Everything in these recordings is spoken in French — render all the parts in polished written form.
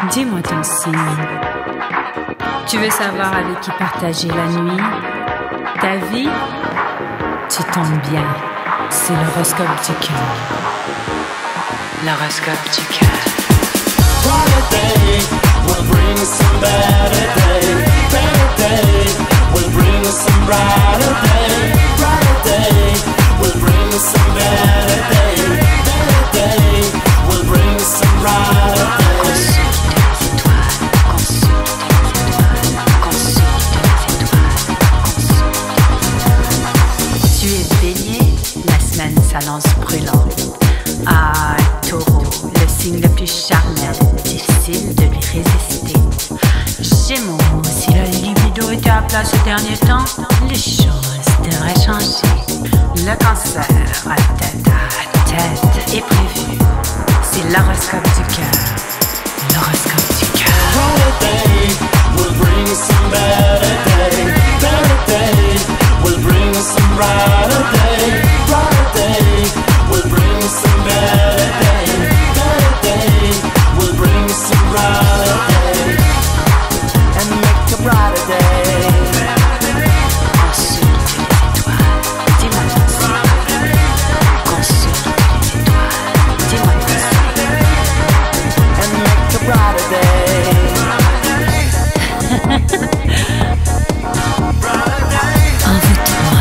Dis-moi ton signe. Tu veux savoir avec qui partager la nuit, ta vie? Tu tombes bien. C'est l'horoscope du cœur. L'horoscope du cœur. Brighter day will bring some better day. Better day will bring some brighter day. Brighter day will bring some better day. Better day will bring some brighter day. Tu es bélier, la semaine s'annonce brûlante. Ah, taureau, le signe le plus charnel, difficile de lui résister. Gémeaux, si la libido était à plat ces derniers temps, les choses devraient changer. Le cancer, à tête est prévu. C'est l'horoscope du cœur. L'horoscope du cœur. Brighter day will bring some better day. Better day will bring some brighter day. Brighter day will bring some better day. Better day will bring some brighter day. And make a brighter day. Consulte les étoiles, dis-moi ton signe. Consulte les étoiles, dis-moi ton signe. And make a brighter day. Envoûte-moi.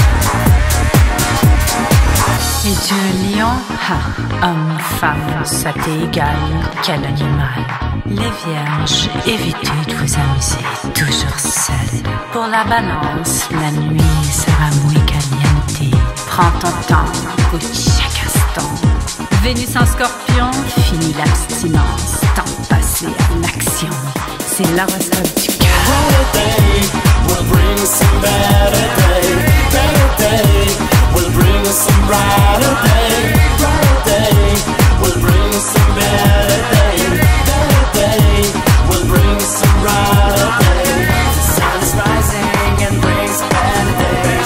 Es-tu un lion? Homme, femme, ça t'est égal. Quel animal? Les vierges, évitez de vous amuser toujours seul. Pour la balance, la nuit sera muy caliente. Prends ton temps, goûte chaque instant. Vénus en scorpion, fini l'abstinence. Temps passé en action. C'est l'horoscope du cœur. Brighter day will bring some better day. Better day will bring some brighter day. Brighter day will bring some better day. Better day will bring some brighter day. The sun is rising and brings better days.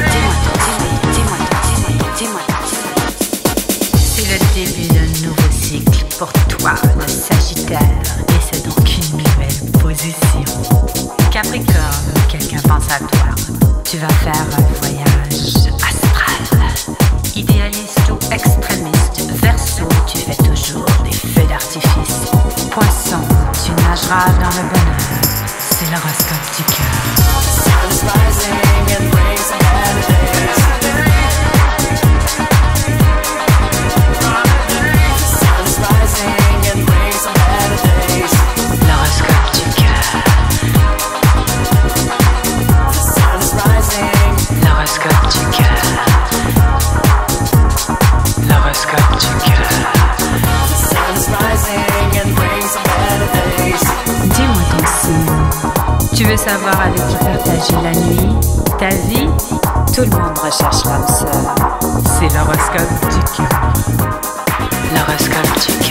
Dis-moi. C'est le début d'un nouveau cycle pour toi, le Sagittaire, et c'est donc une nouvelle position. Capricorne, quelqu'un pense à toi. Tu vas faire un voyage astral. Idéaliste ou extrémiste, Verseau, tu fais toujours des feux d'artifice. Poisson, tu nageras dans le bonheur. C'est l'horoscope du cœur. The sun is rising and brings better days. The sun is rising and brings better days. L'horoscope du cœur. The sun is rising. L'horoscope du cœur. L'horoscope du cœur. The sun is rising and brings better days. Dis-moi ton signe. Tu veux savoir avec qui partager la nuit, ta vie? Tout le monde recherche l'âme sœur. C'est l'horoscope du cœur. L'horoscope du cœur.